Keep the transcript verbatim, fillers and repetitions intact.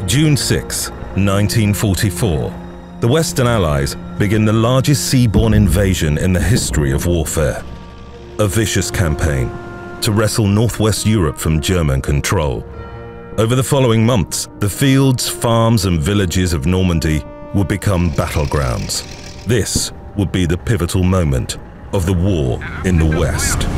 June sixth, nineteen forty-four. The Western Allies begin the largest seaborne invasion in the history of warfare. A vicious campaign to wrestle northwest Europe from German control. Over the following months, the fields, farms and villages of Normandy would become battlegrounds. This would be the pivotal moment of the war in the West.